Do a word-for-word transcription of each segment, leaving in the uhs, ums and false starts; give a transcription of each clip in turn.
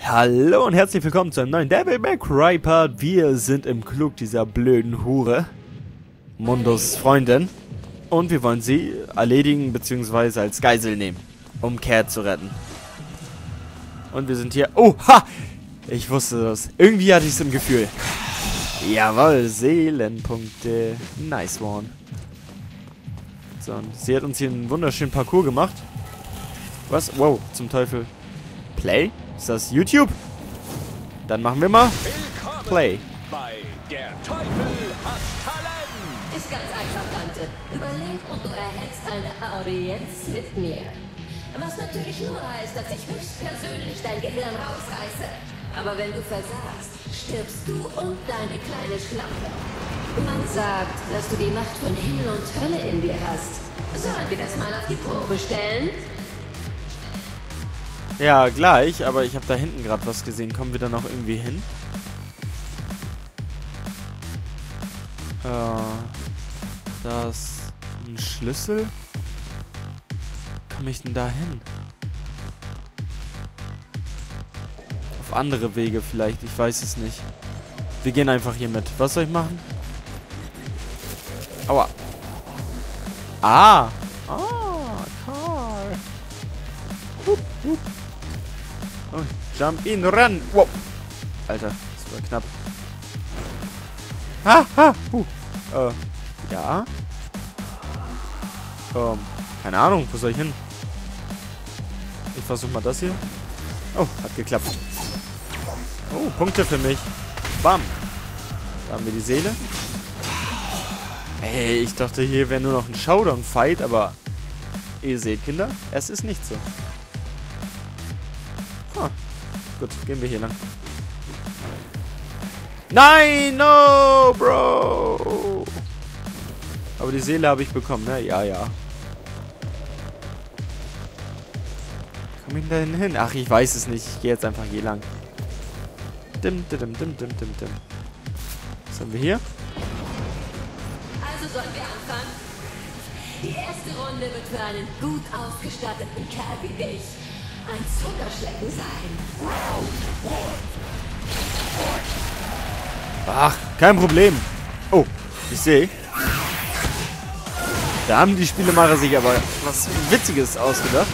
Hallo und herzlich willkommen zu einem neuen Devil May Cry Part. Wir sind im Klug dieser blöden Hure, Mundos Freundin. Und wir wollen sie erledigen bzw. als Geisel nehmen, um Cat zu retten. Und wir sind hier... Oh, ha! Ich wusste das. Irgendwie hatte ich es im Gefühl. Jawohl, Seelenpunkte. Nice one. So, und sie hat uns hier einen wunderschönen Parcours gemacht. Was? Wow, zum Teufel. Play? Ist das YouTube? Dann machen wir mal Play. Bei Der Teufel hat Talent. Ist ganz einfach, Tante. Überleg und du erhältst eine Audienz mit mir. Was natürlich nur heißt, dass ich höchstpersönlich dein Gehirn rausreiße. Aber wenn du versagst, stirbst du und deine kleine Schlampe. Man sagt, dass du die Macht von Himmel und Hölle in dir hast. Sollen wir das mal auf die Probe stellen? Ja, gleich, aber ich habe da hinten gerade was gesehen. Kommen wir da noch irgendwie hin? Äh, da ist ein Schlüssel. Komme ich denn da hin? Auf andere Wege vielleicht, ich weiß es nicht. Wir gehen einfach hier mit. Was soll ich machen? Aua. Ah! Ah, Karl. Hup, hup. Oh, jump in, run! Wow! Alter, das war knapp. Ha, ha! Huh. Äh, ja? Ähm, keine Ahnung, wo soll ich hin? Ich versuche mal das hier. Oh, hat geklappt. Oh, Punkte für mich. Bam! Da haben wir die Seele. Ey, ich dachte, hier wäre nur noch ein Showdown-Fight, aber ihr seht, Kinder, es ist nicht so. Ah, gut, gehen wir hier lang. Nein, no, Bro! Aber die Seele habe ich bekommen, ne? Ja, ja. Komm ich da hin? Ach, ich weiß es nicht. Ich gehe jetzt einfach hier lang. Dim, dim, dim, dim, dim, dim. Was haben wir hier? Also sollen wir anfangen? Die erste Runde wird für einen gut ausgestatteten Kerl wie dich ein Zuckerschlecken sein. Ach, kein Problem. Oh, ich sehe. Da haben die Spielemacher sich aber was Witziges ausgedacht.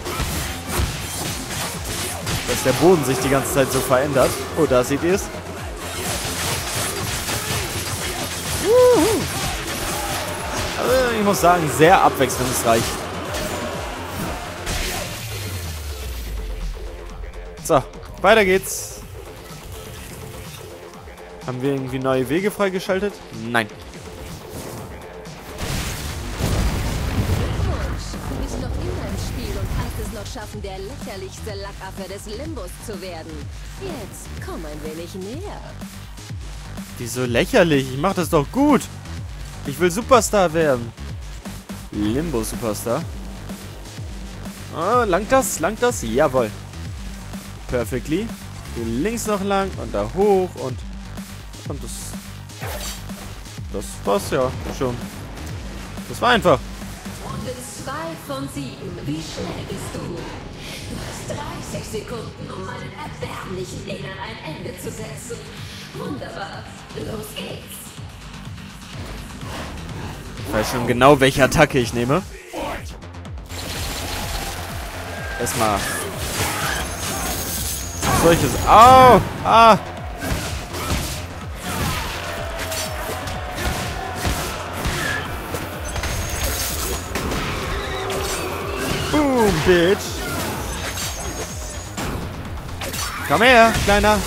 Dass der Boden sich die ganze Zeit so verändert. Oh, da seht ihr es. Also, ich muss sagen, sehr abwechslungsreich. So, weiter geht's. Haben wir irgendwie neue Wege freigeschaltet? Nein. Du bist noch immer im Spiel und kannst es noch schaffen, der lächerlichste Lackaffe des Limbus zu werden. Jetzt komm ein wenig näher. Wieso lächerlich? Ich mach das doch gut. Ich will Superstar werden. Limbo Superstar. Ah, langt das? Langt das? Jawohl. Perfectly. Hier links noch lang und da hoch und... Und das... Das war's ja schon. Das war einfach. Runde zwei von sieben. Wie schnell bist du? Du hast dreißig Sekunden, um meinen erbärmlichen Gegnern ein Ende zu setzen. Wunderbar. Los geht's. Ich weiß schon genau, welche Attacke ich nehme. Erstmal... Solches... Au! Ah! Boom, Bitch! Komm her, Kleiner!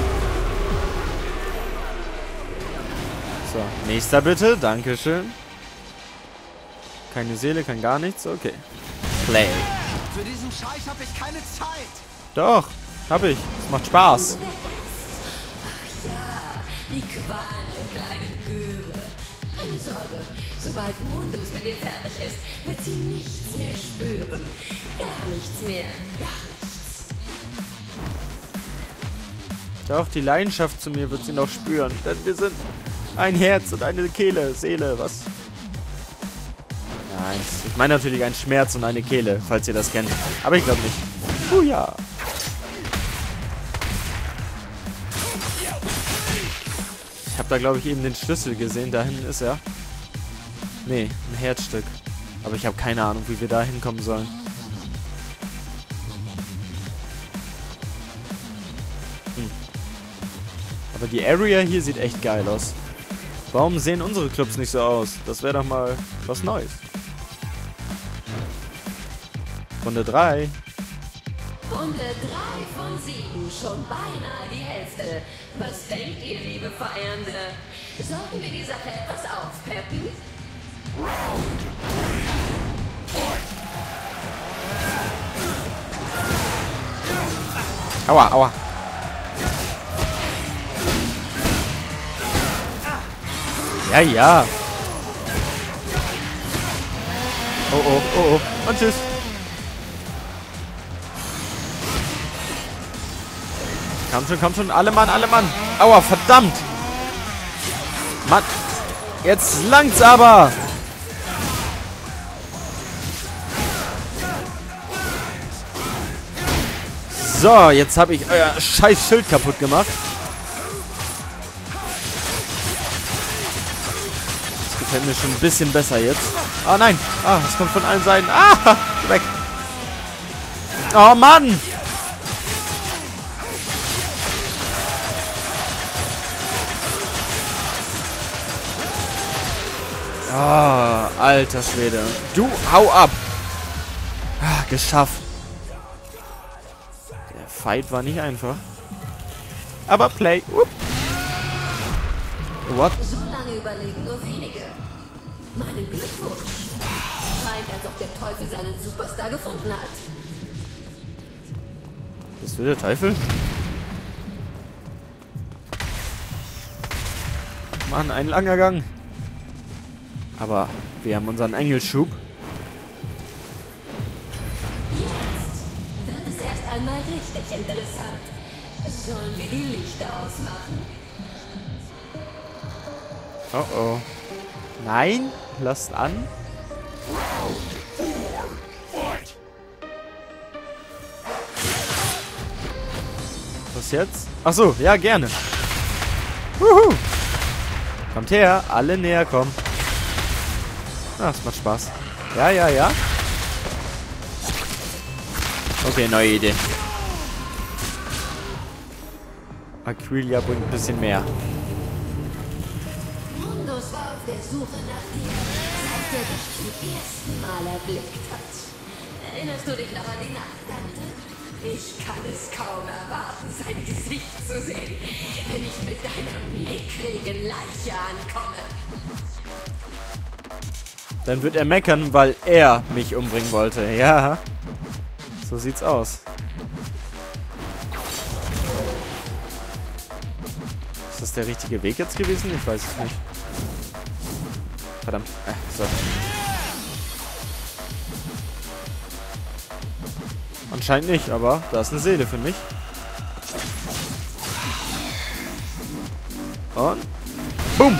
So, nächster bitte. Dankeschön. Keine Seele, kein gar nichts. Okay. Play. Für diesen Scheiß habe ich keine Zeit. Doch, hab ich. Es macht Spaß. Ja, die Qualen der kleinen Göre. Keine Sorge, sobald Mundus mit dir fertig ist, wird sie nichts mehr spüren. Gar nichts mehr. Gar nichts. Doch, die Leidenschaft zu mir wird sie noch spüren. Denn wir sind ein Herz und eine Kehle. Seele, was? Nein, ich meine natürlich einen Schmerz und eine Kehle, falls ihr das kennt. Aber ich glaube nicht. Oh ja. habe da, glaube ich, eben den Schlüssel gesehen. Da hinten ist er. Nee, ein Herzstück. Aber ich habe keine Ahnung, wie wir da hinkommen sollen. Hm. Aber die Area hier sieht echt geil aus. Warum sehen unsere Clubs nicht so aus? Das wäre doch mal was Neues. Runde drei. Runde drei von sieben, schon beinahe die Hälfte. Was denkt ihr, liebe Feiernde? Sollten wir die Sache etwas aufpeppen? Aua, aua. Ja, ja. Oh, oh, oh, oh. Und tschüss. Komm schon, komm schon. Alle Mann, alle Mann. Aua, verdammt. Mann. Jetzt langt's aber. So, jetzt habe ich euer scheiß Schild kaputt gemacht. Das gefällt mir schon ein bisschen besser jetzt. Ah, nein. Ah, es kommt von allen Seiten. Ah, weg. Oh, Mann. Ah, alter Schwede. Du, hau ab. Ah, geschafft. Der Fight war nicht einfach. Aber Play. Whoop. What? So lange überlegen nur wenige. Meinen Glückwunsch. Scheint, als ob der Teufel seinen Superstar gefunden hat. Bist du der Teufel? Mann, ein langer Gang. Aber wir haben unseren Engelschub. Jetzt wird es erst einmal richtig interessant. Sollen wir die Lichter ausmachen? Oh oh. Nein, lasst an. Was jetzt? Ach so, ja, gerne. Wuhu. Kommt her, alle näher kommen. Ah, das macht Spaß. Ja, ja, ja. Okay, neue Idee. Aquilia bringt ein bisschen mehr. Mundus war auf der Suche nach dir, seit er dich zum ersten Mal erblickt hat. Erinnerst du dich noch an die Nacht, Dante? Ich kann es kaum erwarten, sein Gesicht zu sehen, wenn ich mit deiner mickrigen Leiche ankomme. Dann wird er meckern, weil er mich umbringen wollte. Ja, so sieht's aus. Ist das der richtige Weg jetzt gewesen? Ich weiß es nicht. Verdammt. Äh, so. Anscheinend nicht, aber da ist eine Seele für mich. Und boom!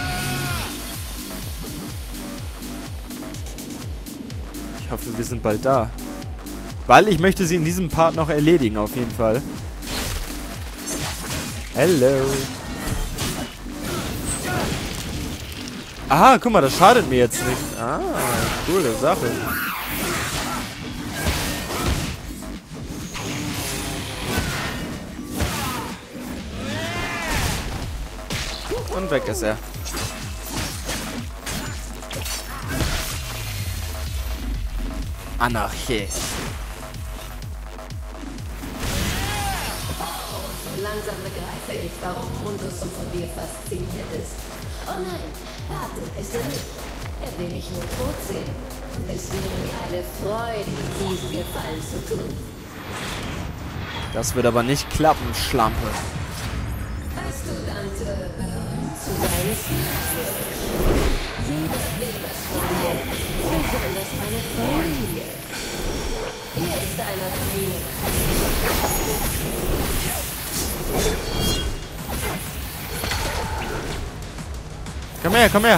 Ich hoffe, wir sind bald da. Weil ich möchte sie in diesem Part noch erledigen, auf jeden Fall. Hello. Aha, guck mal, das schadet mir jetzt nicht. Ah, coole Sache. Und weg ist er. Anarchie. Langsam begreife ich, warum Mundus so von dir fasziniert ist. Oh nein, warte, ist er nicht. Er will mich nur tot sehen. Es wäre mir eine Freude, diesen Gefallen zu tun. Das wird aber nicht klappen, Schlampe. Weißt du, Dante, zu deinem Ziel. Jeder will was von dir, besonders meine Familie. Hier ist einer von ihnen. Komm her, komm her.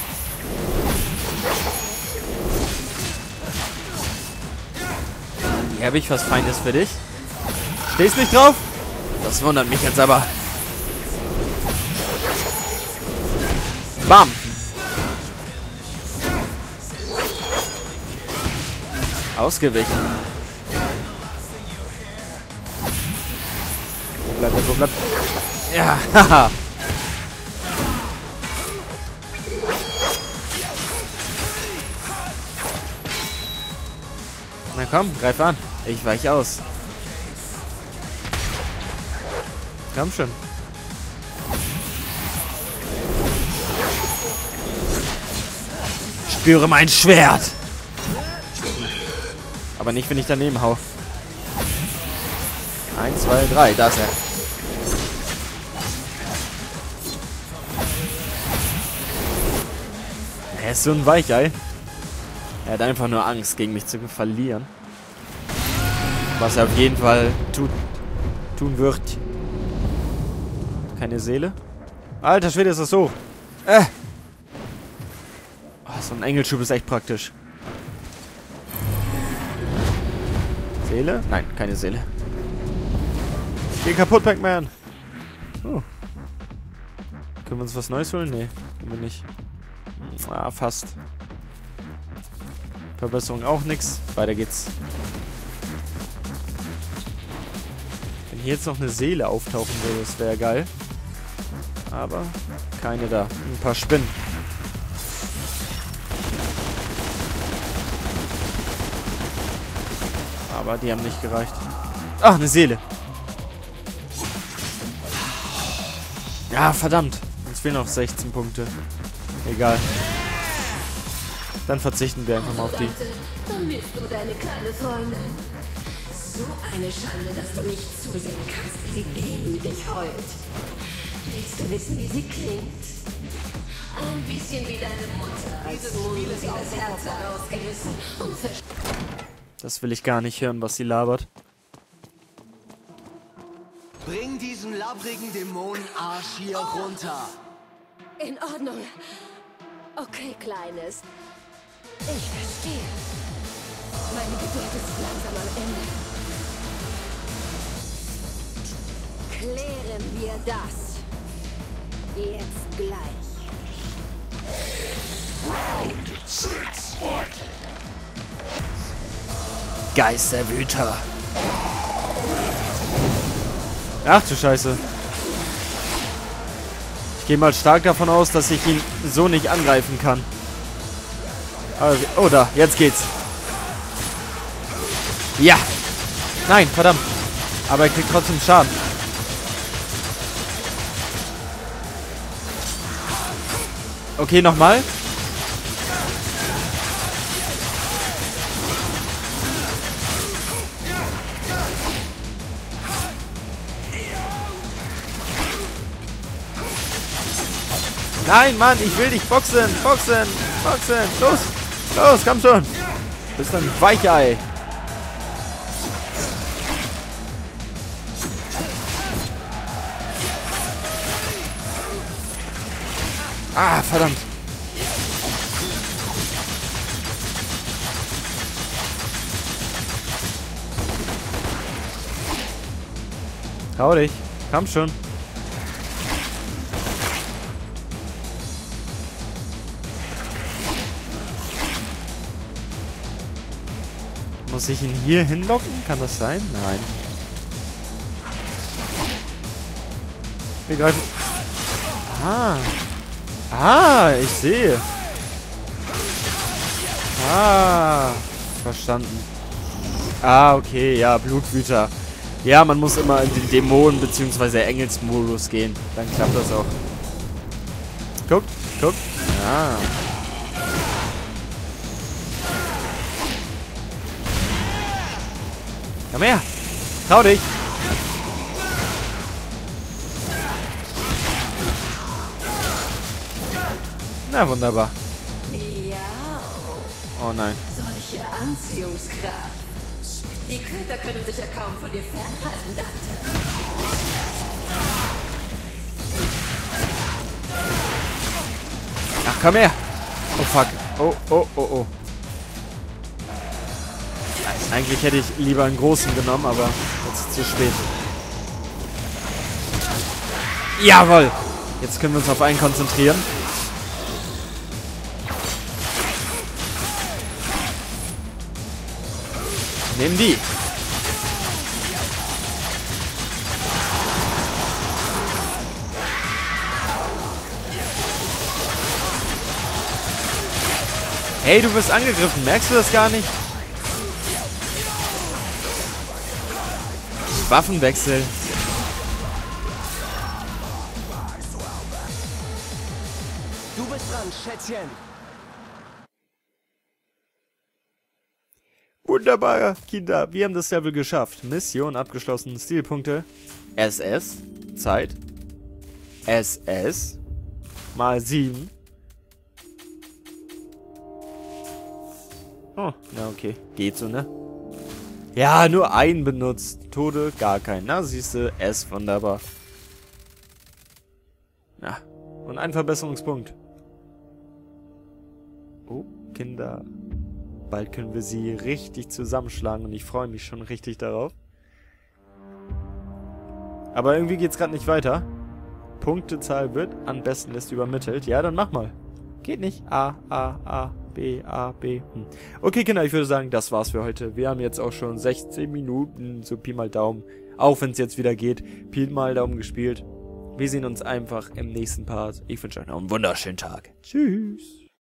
Hier habe ich was Feines für dich. Stehst nicht drauf? Das wundert mich jetzt aber. Bam! Ausgewichen. Wo bleibt er? Wo bleibt er? Ja, haha. Na komm, greif an. Ich weich aus. Komm schon. Spüre mein Schwert. Aber nicht, wenn ich daneben hau. Eins, zwei, drei. Da ist er. Er ist so ein Weichei. Er hat einfach nur Angst, gegen mich zu verlieren. Was er auf jeden Fall tut, tun wird. Keine Seele. Alter Schwede, ist das so. Äh. Oh, so ein Engelschub ist echt praktisch. Seele? Nein, keine Seele. Geh kaputt, Pac-Man. Oh. Können wir uns was Neues holen? Nee, können wir nicht. Ah, fast. Verbesserung auch nix. Weiter geht's. Wenn hier jetzt noch eine Seele auftauchen würde, das wäre geil. Aber keine da. Ein paar Spinnen. Aber die haben nicht gereicht. Ach, eine Seele. Ja, verdammt. Uns fehlen noch sechzehn Punkte. Egal. Dann verzichten wir einfach mal auf die. Vermisst du deine kleine Freundin? So eine Schande, dass du nicht zusehen kannst, wie sie gegen dich heult. Willst du wissen, wie sie klingt? Ein bisschen wie deine Mutter, als Mund sie das Herz herausgerissen und verstanden. Das will ich gar nicht hören, was sie labert. Bring diesen labbrigen Dämonenarsch hier oh. runter. In Ordnung. Okay, Kleines. Ich verstehe. Meine Geduld ist langsam am Ende. Klären wir das. Jetzt gleich. Geisterwüter. Ach du Scheiße. Ich gehe mal stark davon aus, dass ich ihn so nicht angreifen kann. Also, oh, da. Jetzt geht's. Ja. Nein, verdammt. Aber er kriegt trotzdem Schaden. Okay, nochmal. Nein, Mann, ich will dich boxen, boxen, boxen. Los, los, komm schon. Du bist ein Weichei. Ah, verdammt. Trau dich. Komm schon. Muss ich ihn hier hinlocken? Kann das sein? Nein. Wir greifen. Ah. Ah, ich sehe. Ah. Verstanden. Ah, okay. Ja, Blutwüter. Ja, man muss immer in den Dämonen- bzw. Engelsmodus gehen. Dann klappt das auch. Guckt, guckt. Ah. Komm her! Trau dich! Na, wunderbar. Ja. Oh nein. Solche Anziehungskraft. Die Köter können sich ja kaum von dir fernhalten, Dante. Ach, komm her! Oh, fuck. Oh, oh, oh, oh. Eigentlich hätte ich lieber einen großen genommen, aber jetzt ist es zu spät. Jawohl! Jetzt können wir uns auf einen konzentrieren. Nimm die. Hey, du wirst angegriffen. Merkst du das gar nicht? Waffenwechsel. Du bist dran, Schätzchen. Wunderbar, Kinder. Wir haben das Level geschafft. Mission abgeschlossen. Stilpunkte. S S. Zeit. S S. Mal sieben. Oh, na okay. Geht so, ne? Ja, nur einen benutzt. Tode, gar keinen. Na, siehste, S, wunderbar. Na, und ein Verbesserungspunkt. Oh, Kinder. Bald können wir sie richtig zusammenschlagen und ich freue mich schon richtig darauf. Aber irgendwie geht's gerade nicht weiter. Punktezahl wird an Bestenliste übermittelt. Ja, dann mach mal. Geht nicht. A, A, A. B, A, B. Hm. Okay, Kinder, ich würde sagen, das war's für heute. Wir haben jetzt auch schon sechzehn Minuten, so Pi mal Daumen, auch wenn es jetzt wieder geht, Pi mal Daumen gespielt. Wir sehen uns einfach im nächsten Part. Ich wünsche euch noch einen wunderschönen Tag. Tschüss.